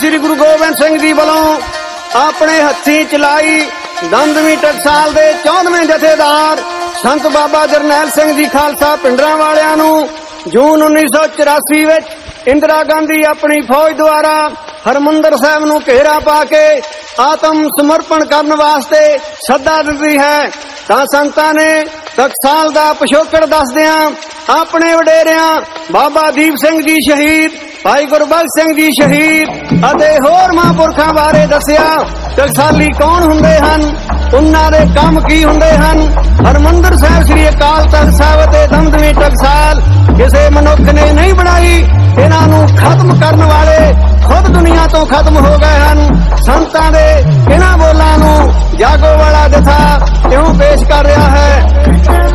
श्री गुरु गोबिंद सिंह जी वालों अपने हथी चलाई दमदमी टकसाल दे 14वें जथेदार संत बाबा जरनैल सिंह जी खालसा पिंडरां वालियां नूं जून 1984 विच इंदिरा गांधी अपनी फौज द्वारा हरमंदर साहिब नूं घेरा पा के आत्म समर्पण करने वास्ते सदा दित्ती है। तां संतां ने टकसाल दा पिछोकड़ दसदियां अपने वडेरियां बाबा दीप सिंह जी शहीद, भाई गुरबख्श सिंह जी शहीद ਅਤੇ ਹੋਰ ਮਹਾਂਪੁਰਖਾਂ ਬਾਰੇ ਦੱਸਿਆ। ਟਕਸਾਲੀ ਕੌਣ ਹੁੰਦੇ ਹਨ, ਉਹਨਾਂ ਦੇ ਕੰਮ ਕੀ ਹੁੰਦੇ ਹਨ। ਹਰਮੰਦਰ ਸਾਹਿਬ ਸ੍ਰੀ ਅਕਾਲ ਤਖਤ ਸਾਹਿਬ ਤੇ ਦਮਦਮੀ ਟਕਸਾਲ ਕਿਸੇ ਮਨੁੱਖ ਨੇ ਨਹੀਂ ਬਣਾਈ, ਇਹਨਾਂ ਨੂੰ ਖਤਮ ਕਰਨ ਵਾਲੇ ਖੁਦ ਦੁਨੀਆ ਤੋਂ ਖਤਮ ਹੋ ਗਏ ਹਨ। ਸੰਤਾਂ ਦੇ ਇਹਨਾਂ ਬੋਲਾਂ ਨੂੰ ਜਾਗੋ ਵਾਲਾ ਜਥਾ ਕਿਉਂ ਪੇਸ਼ ਕਰ ਰਿਹਾ ਹੈ।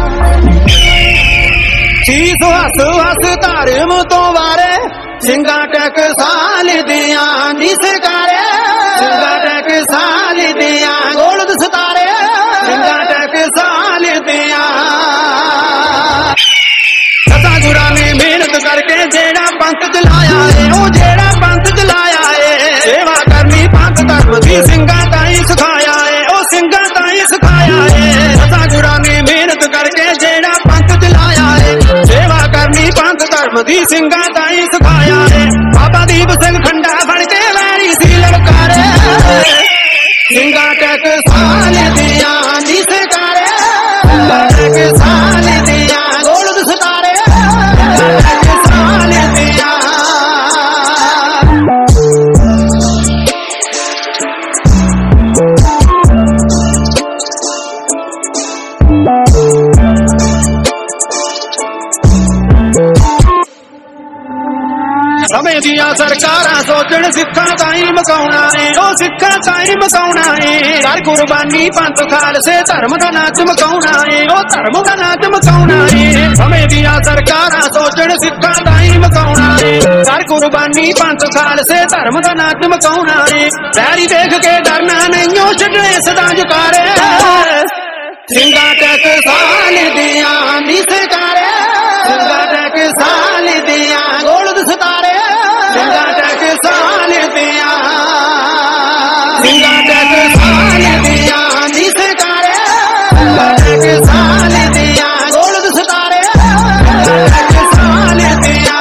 ਸੀਸ ਹੱਸ ਹੱਸ ਧਰਮ ਤੋਂ ਵਾਰੇ ਸਿੰਘਾਂ ਟਕਸਾਲ ਦੀਆਂ ਨਿਸਕਾਰੇ, ਸਿੰਘਾਂ ਟਕਸਾਲ ਦੀਆਂ ਗੋਲਦ ਸਤਾਰੇ, ਸਿੰਘਾਂ ਟਕਸਾਲ ਦੀਆਂ। ਸਤਾ ਗੁਰਾਂ ਨੇ ਮਿਹਨਤ ਕਰਕੇ ਜਿਹੜਾ ਪੰਥ ਚਲਾਇਆ ਏ, ਉਹ ਜਿਹੜਾ ਪੰਥ ਚਲਾਇਆ ਏ, ਸੇਵਾ ਕਰਨੀ ਪੰਥ ਧਰਮ ਦੀ ਸਿੰਘਾਂ ਤਾਂ ਹੀ ਸਿਖਾਇਆ ਏ, ਉਹ ਸਿੰਘਾਂ ਤਾਂ ਹੀ ਸਿਖਾਇਆ ਏ। ਸਤਾ ਗੁਰਾਂ ਨੇ ਮਿਹਨਤ ਕਰਕੇ ਜਿਹੜਾ ਪੰਥ ਚਲਾਇਆ ਏ, ਸੇਵਾ ਕਰਨੀ ਪੰਥ ਧਰਮ ਦੀ ਸਿੰਘਾਂ ਤਾਂ ਹੀ ਸਿਖਾਇਆ ਏ। ਬਾਬਾ ਦੀਪ ਸਿੰਘ ਖੰਡਾ ਫੜ ਕੇ ਵੈਰੀ ਸੀ ਲਲਕਾਰੇ, ਸਿੰਘਾਂ ਟਕਸਾਲ ਦੀਆਂ ਨਿਸਕਾਰੇ, ਟਕਸਾਲ ਦੀਆਂ ਗੋਲਦ ਸਤਾਰੇ, ਟਕਸਾਲ ਦੀਆਂ। ਸਮੇਂ ਦੀਆਂ ਸਰਕਾਰਾਂ ਸੋਚਣ ਸਿੱਖਾਂ ਤਾਈਂ ਮਕਾਉਣਾ ਏ, ਉਹ ਸਿੱਖਾਂ ਤਾਈਂ ਮਕਾਉਣਾ ਏ। ਕਰ ਕੁਰਬਾਨੀ ਪੰਥ ਖਾਲਸੇ ਧਰਮ ਦਾ ਨਾਚ ਮਕਾਉਣਾ ਏ, ਉਹ ਧਰਮ ਦਾ ਨਾਚ ਮਕਾਉਣਾ ਏ। ਸਮੇਂ ਦੀਆਂ ਸਰਕਾਰਾਂ ਸੋਚਣ ਸਿੱਖਾਂ ਤਾਈਂ ਮਕਾਉਣਾ ਏ, ਕਰ ਕੁਰਬਾਨੀ ਪੰਥ ਖਾਲਸੇ ਧਰਮ ਦਾ ਨਾਚ ਮਕਾਉਣਾ ਏ। ਵੈਰੀ ਦੇਖ ਕੇ ਡਰਨਾ ਨਹੀਂਓ ਛੱਡਣੇ ਸਦਾ ਜੁਕਾਰੇ, ਸਿੰਘਾਂ ਟਕਸਾਲ ਦੀਆਂ ਨਿਸਕਾਰੇ, ਸਿੰਘਾਂ ਟਕਸਾਲ ਦੀਆਂ ਗੋਲਦ ਸਤਾਰੇ, ਸਿੰਘਾਂ ਟਕਸਾਲ ਦੀਆਂ, ਸਿੰਘਾਂ ਟਕਸਾਲ ਦੀਆਂ ਨਿਸਕਾਰੇ, ਟਕਸਾਲ ਦੀਆਂ ਗੋਲਦ ਸਤਾਰੇ, ਟਕਸਾਲ ਦੀਆਂ।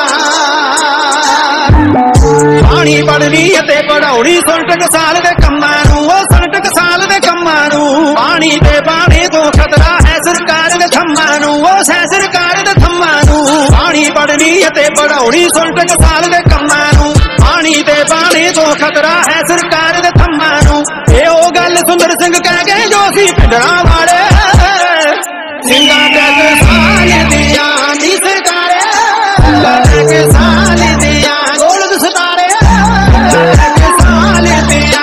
ਬਾਣੀ ਪੜ੍ਹਨੀ ਅਤੇ ਪੜ੍ਹਾਉਣੀ ਸੁਣ ਟਕਸਾਲ ਦੇ ਕੰਮਾਂ ਨੂੰ, ਉਹ ਸੁਣ ਟਕਸਾਲ ਦੇ ਕੰਮਾਂ ਨੂੰ। ਬਾਣੀ ਦੇ ਬਾਣੇ ਤੋਂ ਖਤਰਾ ਹੈ ਸਰਕਾਰ ਦੇ ਥੰਮਾਂ ਨੂੰ, ਉਹ ਹੈ ਸਰਕਾਰ ਦੇ ਥੰਮਾਂ ਨੂੰ। ਬਾਣੀ ਪੜ੍ਹਨੀ ਅਤੇ ਪੜ੍ਹਾਉਣੀ ਸੁਣ ਟਕਸਾਲ ਦੇ ਕੰਮਾਂ ਨੂੰ, ਬਾਣੀ ਦੇ ਬਾਣੇ ਤੋਂ ਖਤਰਾ ਹੈ ਸਰਕਾਰ ਦੇ ਥੰਮਾਂ ਨੂੰ। ਇਹ ਉਹ ਗੱਲ ਸੁੰਦਰ ਸਿੰਘ ਕਹਿ ਗਏ ਜੋ ਸੀ ਪਿੰਡਰਾਂ ਵਾਲੇ, ਸਿੰਘਾਂ ਟਕਸਾਲ ਦੀਆਂ ਨਿਸਕਾਰੇ, ਟਕਸਾਲ ਦੀਆਂ ਗੋਲਦ ਸਤਾਰੇ, ਟਕਸਾਲ ਦੀਆਂ।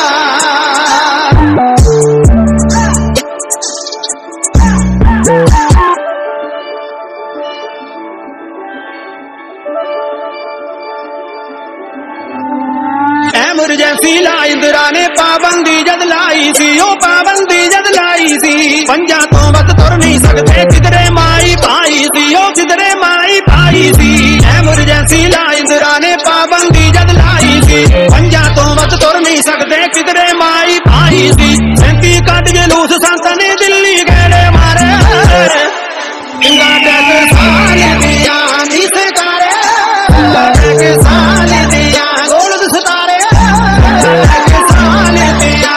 ਐਮਰਜੈਂਸੀ ਲਾ ਇੰਦਰਾ ਨੇ ਪਾਬੰਦੀ ਜਦ ਲਾਈ ਸੀ, ਉਹ ਪਾਬੰਦੀ ਜਦ ਲਾਈ ਸੀ। ਪੰਜਾਂ ਤੋਂ ਵੱਧ ਤੁਰ ਨਹੀਂ ਸਕਦੇ ਕਿਧਰੇ ਮਾਈ ਪਾਈ ਸੀ, ਉਹ ਕਿਧਰੇ ਮਾਈ ਪਾਈ ਸੀ। ਐਮਰਜੈਂਸੀ ਲਾ ਇੰਦਰਾ ਨੇ ਪਾਬੰਦੀ ਜਦ ਲਾਈ ਸੀ, ਪੰਜਾਂ ਤੋਂ ਵੱਧ ਤੁਰ ਨਹੀਂ ਸਕਦੇ ਕਿਧਰੇ ਮਾਈ ਪਾਈ ਸੀ। 37 ਕੱਢ ਜਲੂਸ ਸੰਤਾਂ ਨੇ ਦਿੱਲੀ ਗੇੜੇ ਮਾਰੇ, ਸਿੰਘਾਂ ਟਕਸਾਲ ਦੀਆਂ ਨਿਸਕਾਰੇ, ਟਕਸਾਲ ਦੀਆਂ ਗੋਲਦ ਸਤਾਰੇ, ਟਕਸਾਲ ਦੀਆਂ।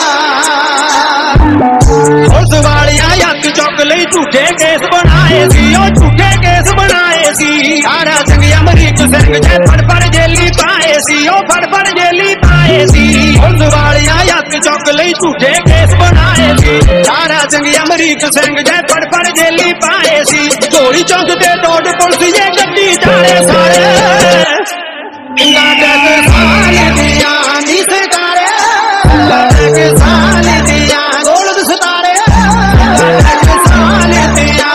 ਪੁਲਿਸ ਵਾਲਿਆਂ ਹੱਥ ਚੁੱਕ ਲਈ ਝੂਠੇ ਕੇਸ ਬਣਾਏ ਸੀ, ਉਹ ਝੂਠੇ ਕੇਸ ਬਣਾਏ ਸੀ। ਸਾਰਾ ਸਿੰਘ ਅਮਰੀਕ ਸਿੰਘ ਜੇ ਫੜ ਜੇਲੀ ਪਾਏ ਸੀ, ਉਹ ਫੜ ਜੇਲੀ ਪਾਏ ਸੀ। ਪੁਲਿਸ ਵਾਲਿਆਂ ਹੱਥ ਚੁੱਕ ਲਈ ਝੂਠੇ ਕੇਸ ਬਣਾਏ ਸੀ। ਸਾਰਾ ਸਿੰਘ ਅਮਰੀਕ ਸਿੰਘ ਜੇ ਫੜ ਜੇਲੀ ਪਾਏ ਸੀ। ਢੋਲੀ ਚੌਂਕ ਤੇ ਟੋਡ ਪੁਲਿਸ ਜੇ ਗੱਡੀ ਚਾਲੇ ਸਾਰੇ, ਸਿੰਘਾਂ ਟਕਸਾਲ ਦੀਆਂ ਨਿਸਕਾਰੇ, ਟਕਸਾਲ ਦੀਆਂ ਗੋਲਦ ਸਤਾਰੇ, ਟਕਸਾਲ ਦੀਆਂ।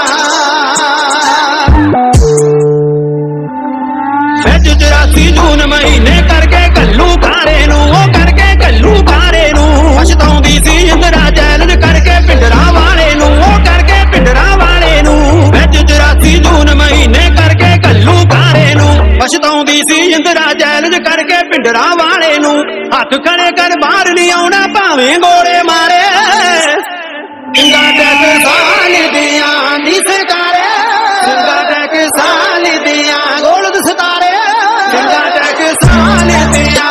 ਵਿੱਚ 84 ਜੂਨ ਮਹੀਨੇ ਕਰਕੇ ਘੱਲੂ ਖਾਰੇ ਨੂੰ, ਉਹ ਕਰਕੇ ਘੱਲੂ ਖਾਰੇ ਨੂੰ। ਪਛਤਾਉਂਦੀ ਸੀ ਇੰਦਰਾ ਜੈਲਜ ਕਰਕੇ ਪਿੰਡਰਾਂ ਵਾਲੇ ਨੂੰ, ਉਹ ਕਰਕੇ ਪਿੰਡਰਾਂ ਵਾਲੇ ਨੂੰ। ਵਿੱਚ 84 ਜੂਨ ਮਹੀਨੇ ਕਰਕੇ ਘੱਲੂ ਖਾਰੇ ਨੂੰ। ਪਛਤਾਉਂਦੀ ਸੀ ਇੰਦਰਾ ਜੈਲਜ ਕਰਕੇ ਪਿੰਡਰਾਂ ਵਾਲੇ ਨੂੰ, हथ खड़े कर बाहर नहीं आना भावे गोले मारे सिंगा टकसाल दिया नी सरकारे सिंगा टकसाल दिया गोलद सितारे सिंगा टकसाल दिया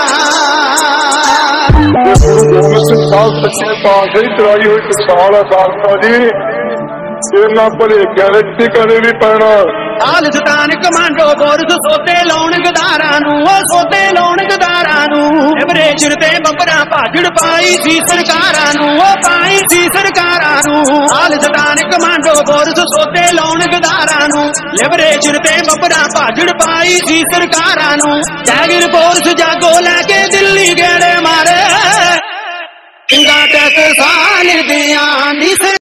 सच्चे पातशाही चलाई हुई टकसाल है खालसा जी इन्ना भलेखिया टिकने भी पैना खालिस्तान कमांडो बोरस सोते लाउण गदारां नूं ओ सोते लाउण गदारां नूं लिबरेशन ते बंबरा भाजड़ पाई सी सरकारां नूं ओ पाई सी सरकारां नूं खालिस्तान कमांडो बोरस सोते लाउण गदारां नूं लिबरेशन ते बंबरा भाजड़ पाई सी सरकारां नूं टाइगर फोर्स जागो लैके दिल्ली गेड़े मारे सिंगा टकसाल दियां नी